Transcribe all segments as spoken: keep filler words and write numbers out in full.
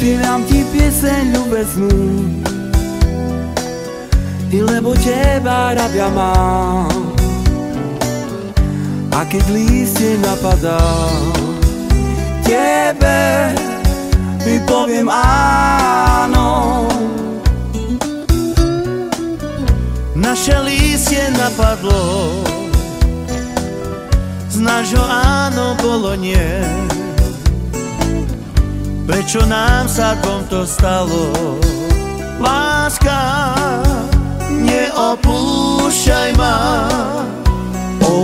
Spievam ti pieseň ľúbeznú, i lebo teba rád ja mám. A keď lístie napadá, tebe mi poviem áno. Naše lístie napadlo, z nášho áno bolo nie. Prečo nám sa dvom to stalo? Láska, neopúšťaj ma. O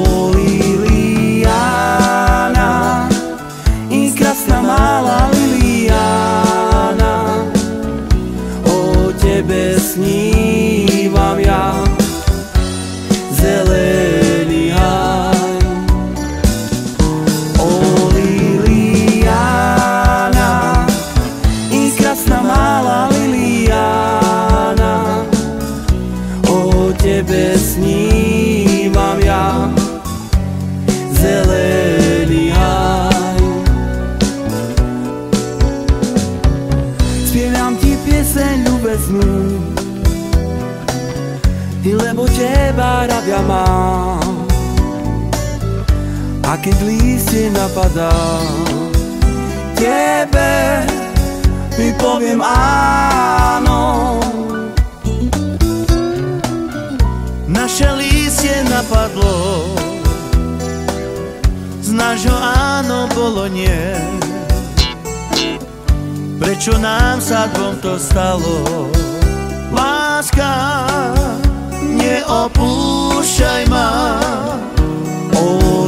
Liliana, i krásna malá Liliana, o tebe snívam ja, zelený haj. O Liliana, i krásna malá Liliana, o tebe snívam ja, zelený haj. Spievam ti pieseň ľúbeznú, i lebo teba rád ja mám. A keď lístie napadá, tebe mi poviem áno. Naše lístie napadlo, z nášho áno bolo nie. Prečo nám sa dvom to stalo? Láska, neopúšťaj ma. O